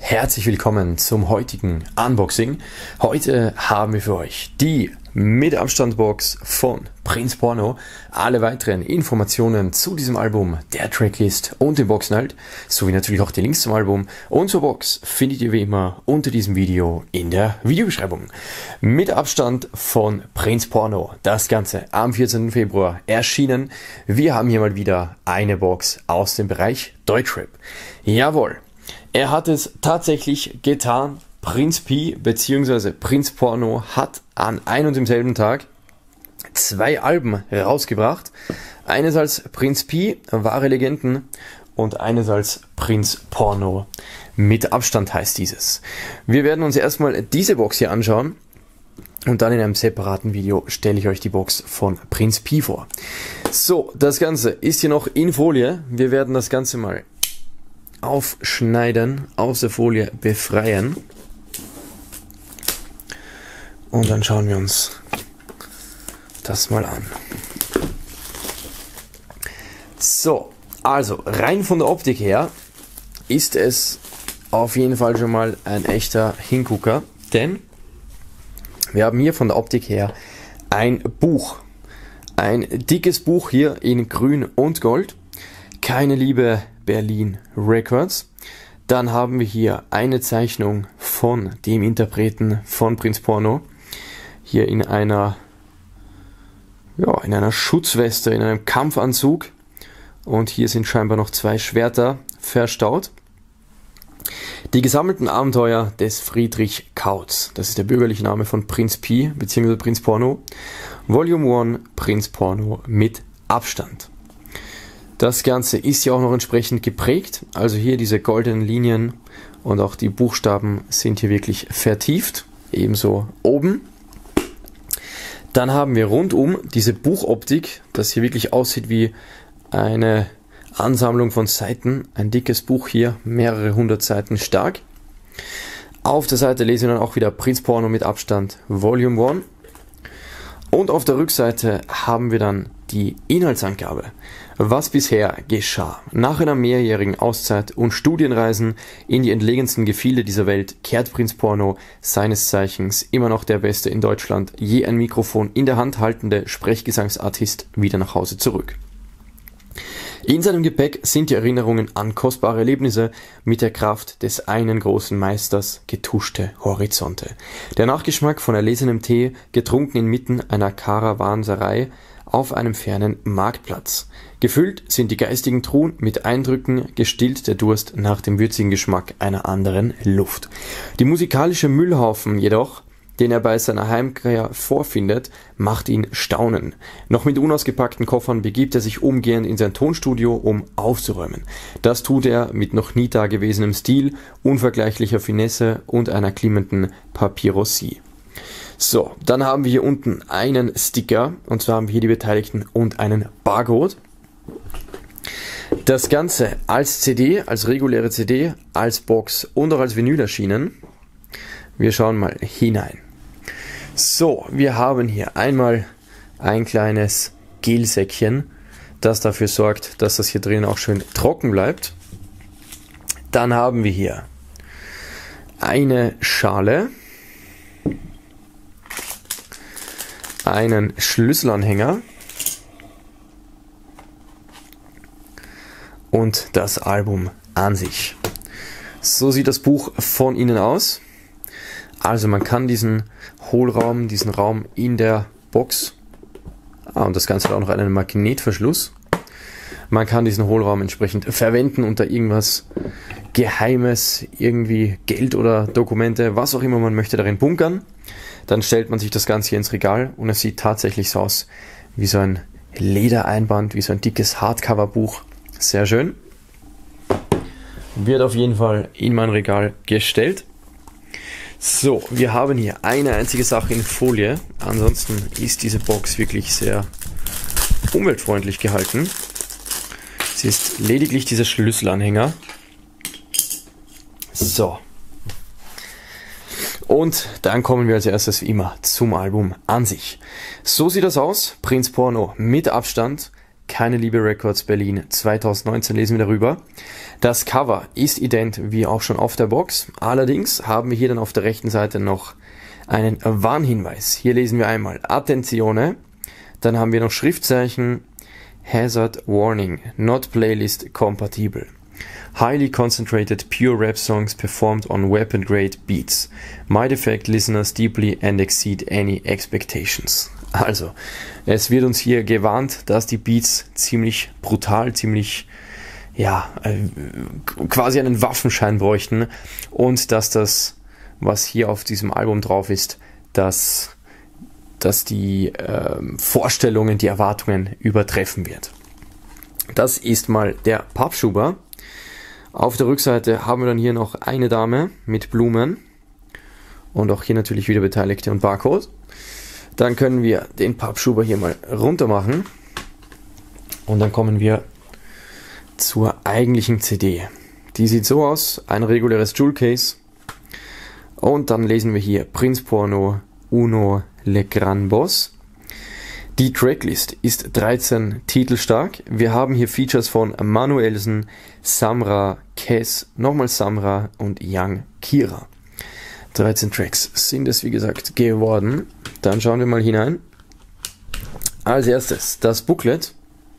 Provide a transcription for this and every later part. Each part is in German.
herzlich willkommen zum heutigen Unboxing. Heute haben wir für euch die mit Abstand Box von Prince Porno. Alle weiteren Informationen zu diesem Album, der Tracklist und dem Boxinhalt, sowie natürlich auch die Links zum Album und zur Box findet ihr wie immer unter diesem Video in der Videobeschreibung. Mit Abstand von Prince Porno. Das Ganze am 14. Februar erschienen. Wir haben hier mal wieder eine Box aus dem Bereich Deutschrap. Jawohl. Er hat es tatsächlich getan. Prince P bzw. Prince Porno hat an einem und demselben Tag 2 Alben rausgebracht. Eines als Prince P, wahre Legenden, und eines als Prince Porno. Mit Abstand heißt dieses. Wir werden uns erstmal diese Box hier anschauen und dann in einem separaten Video stelle ich euch die Box von Prince P vor. So, das Ganze ist hier noch in Folie. Wir werden das Ganze mal aufschneiden, aus der Folie befreien. Und dann schauen wir uns das mal an. So, also rein von der Optik her ist es auf jeden Fall schon mal ein echter Hingucker, denn wir haben hier von der Optik her ein Buch. Ein dickes Buch hier in Grün und Gold. Keine Liebe Berlin Records. Dann haben wir hier eine Zeichnung von dem Interpreten von Prince Porno. Hier in einer Schutzweste, in einem Kampfanzug. Und hier sind scheinbar noch 2 Schwerter verstaut. Die gesammelten Abenteuer des Friedrich Kautz. Das ist der bürgerliche Name von Prince P bzw. Prince Porno. Volume 1 Prince Porno mit Abstand. Das Ganze ist ja auch noch entsprechend geprägt. Also hier diese goldenen Linien und auch die Buchstaben sind hier wirklich vertieft. Ebenso oben. Dann haben wir rundum diese Buchoptik, das hier wirklich aussieht wie eine Ansammlung von Seiten. Ein dickes Buch hier, mehrere 100 Seiten stark. Auf der Seite lesen wir dann auch wieder Prince Porno mit Abstand Volume 1. Und auf der Rückseite haben wir dann die Inhaltsangabe. Was bisher geschah. Nach einer mehrjährigen Auszeit und Studienreisen in die entlegensten Gefilde dieser Welt kehrt Prince Porno, seines Zeichens immer noch der Beste in Deutschland, je ein Mikrofon in der Hand haltende Sprechgesangsartist, wieder nach Hause zurück. In seinem Gepäck sind die Erinnerungen an kostbare Erlebnisse, mit der Kraft des einen großen Meisters getuschte Horizonte. Der Nachgeschmack von erlesenem Tee, getrunken inmitten einer Karawanserei auf einem fernen Marktplatz. Gefüllt sind die geistigen Truhen mit Eindrücken, gestillt der Durst nach dem würzigen Geschmack einer anderen Luft. Die musikalische Müllhaufen jedoch, den er bei seiner Heimkehr vorfindet, macht ihn staunen. Noch mit unausgepackten Koffern begibt er sich umgehend in sein Tonstudio, um aufzuräumen. Das tut er mit noch nie dagewesenem Stil, unvergleichlicher Finesse und einer klimmenden Papyrussie. So, dann haben wir hier unten einen Sticker, und zwar haben wir hier die Beteiligten und einen Barcode. Das Ganze als CD, als reguläre CD, als Box und auch als Vinyl erschienen. Wir schauen mal hinein. So, wir haben hier einmal ein kleines Gelsäckchen, das dafür sorgt, dass das hier drin auch schön trocken bleibt. Dann haben wir hier eine Schale, einen Schlüsselanhänger und das Album an sich. So sieht das Buch von innen aus. Also man kann diesen Hohlraum, diesen Raum in der Box, und das Ganze hat auch noch einen Magnetverschluss, man kann diesen Hohlraum entsprechend verwenden und da irgendwas Geheimes, irgendwie Geld oder Dokumente, was auch immer man möchte, darin bunkern. Dann stellt man sich das Ganze hier ins Regal und es sieht tatsächlich so aus wie so ein Ledereinband, wie so ein dickes Hardcover-Buch. Sehr schön. Wird auf jeden Fall in mein Regal gestellt. So, wir haben hier eine einzige Sache in Folie. Ansonsten ist diese Box wirklich sehr umweltfreundlich gehalten. Es ist lediglich dieser Schlüsselanhänger. So. Und dann kommen wir als erstes wie immer zum Album an sich. So sieht das aus. Prince Porno mit Abstand. Keine Liebe Records Berlin 2019 lesen wir darüber. Das Cover ist ident wie auch schon auf der Box. Allerdings haben wir hier dann auf der rechten Seite noch einen Warnhinweis. Hier lesen wir einmal Attenzione. Dann haben wir noch Schriftzeichen Hazard Warning, not playlist compatible. Highly concentrated pure rap songs performed on weapon grade beats. Might affect listeners deeply and exceed any expectations. Also, es wird uns hier gewarnt, dass die Beats ziemlich brutal, ziemlich, quasi einen Waffenschein bräuchten und dass das, was hier auf diesem Album drauf ist, dass die Vorstellungen, die Erwartungen übertreffen wird. Das ist mal der Pappschuber. Auf der Rückseite haben wir dann hier noch eine Dame mit Blumen und auch hier natürlich wieder Beteiligte und Barcode. Dann können wir den Pappschuber hier mal runter machen und dann kommen wir zur eigentlichen CD. Die sieht so aus, ein reguläres Jewel Case und dann lesen wir hier Prince Porno Uno Le Gran Boss. Die Tracklist ist 13 Titel stark. Wir haben hier Features von Manuelsen, Samra, Kes, nochmal Samra und Young Kira. 13 Tracks sind es wie gesagt geworden. Dann schauen wir mal hinein. Als erstes, das Booklet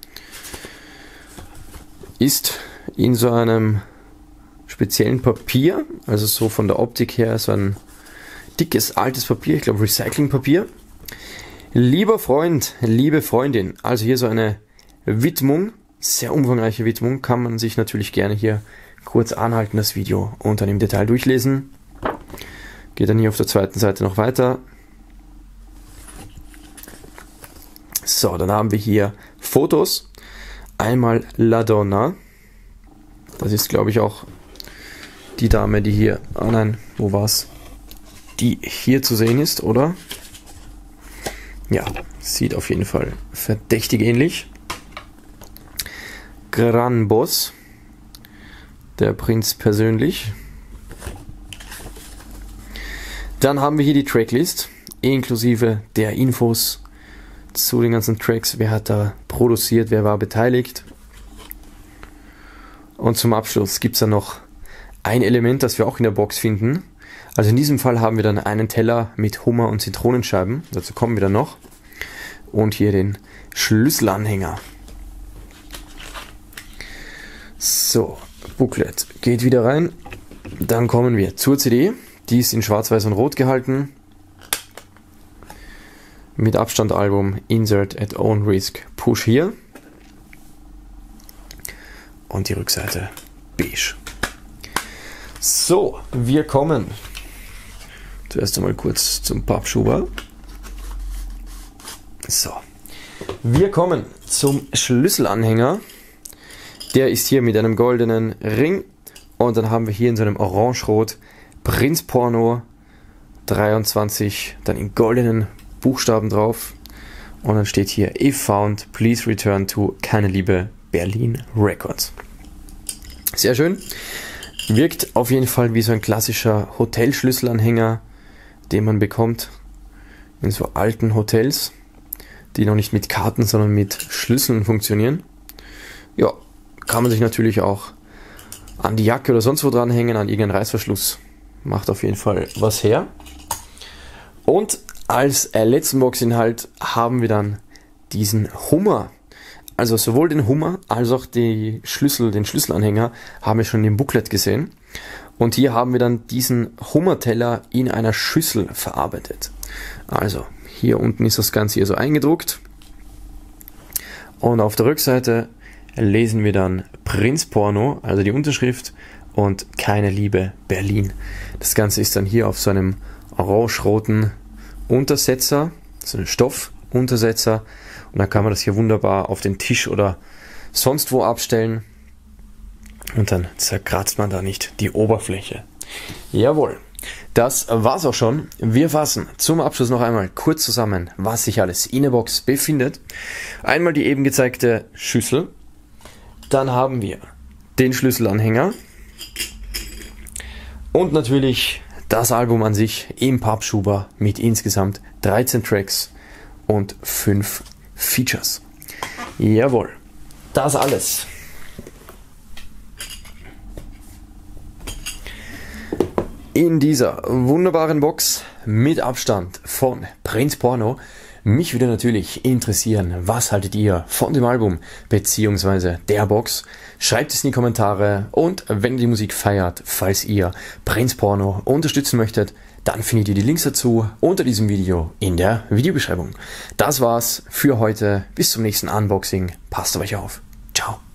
ist in so einem speziellen Papier, also so von der Optik her so ein dickes, altes Papier, ich glaube Recyclingpapier. Lieber Freund, liebe Freundin, also hier so eine Widmung, sehr umfangreiche Widmung, kann man sich natürlich gerne hier kurz anhalten, das Video, und dann im Detail durchlesen. Geht dann hier auf der zweiten Seite noch weiter. So, dann haben wir hier Fotos. Einmal La Donna, das ist glaube ich auch die Dame, die hier, wo war's? Die hier zu sehen ist, oder? Ja, sieht auf jeden Fall verdächtig ähnlich. Gran Boss, der Prinz persönlich. Dann haben wir hier die Tracklist, inklusive der Infos zu den ganzen Tracks. Wer hat da produziert, wer war beteiligt. Und zum Abschluss gibt es dann noch ein Element, das wir auch in der Box finden. Also in diesem Fall haben wir dann einen Teller mit Hummer und Zitronenscheiben, dazu kommen wir dann noch. Und hier den Schlüsselanhänger. So, Booklet geht wieder rein. Dann kommen wir zur CD, die ist in Schwarz-Weiß und Rot gehalten. Mit Abstandalbum Insert at Own Risk Push hier. Und die Rückseite beige. So, wir kommen zuerst einmal kurz zum Pappschuber. So, wir kommen zum Schlüsselanhänger. Der ist hier mit einem goldenen Ring und dann haben wir hier in so einem Orange-Rot Prince Porno 23, dann in goldenen Buchstaben drauf und dann steht hier If found, please return to Keine Liebe Berlin Records. Sehr schön. Wirkt auf jeden Fall wie so ein klassischer Hotelschlüsselanhänger, den man bekommt in so alten Hotels, die noch nicht mit Karten, sondern mit Schlüsseln funktionieren. Ja, kann man sich natürlich auch an die Jacke oder sonst wo dranhängen, an irgendeinen Reißverschluss. Macht auf jeden Fall was her. Und als letzten Boxinhalt haben wir dann diesen Hummer. Also sowohl den Hummer als auch den Schlüsselanhänger haben wir schon im Booklet gesehen. Und hier haben wir dann diesen Hummerteller in einer Schüssel verarbeitet. Also hier unten ist das Ganze hier so eingedruckt. Und auf der Rückseite lesen wir dann Prince Porno, also die Unterschrift, und Keine Liebe Berlin. Das Ganze ist dann hier auf so einem orange-roten Untersetzer, so ein Stoffuntersetzer. Und dann kann man das hier wunderbar auf den Tisch oder sonst wo abstellen. Und dann zerkratzt man da nicht die Oberfläche. Jawohl, das war's auch schon. Wir fassen zum Abschluss noch einmal kurz zusammen, was sich alles in der Box befindet. Einmal die eben gezeigte Schüssel. Dann haben wir den Schlüsselanhänger. Und natürlich das Album an sich im Pappschuber mit insgesamt 13 Tracks und 5 Features. Jawohl, das alles. In dieser wunderbaren Box mit Abstand von Prinz Porno. Mich würde natürlich interessieren, was haltet ihr von dem Album bzw. der Box? Schreibt es in die Kommentare und wenn ihr die Musik feiert, falls ihr Prinz Porno unterstützen möchtet, dann findet ihr die Links dazu unter diesem Video in der Videobeschreibung. Das war's für heute. Bis zum nächsten Unboxing. Passt auf euch auf. Ciao.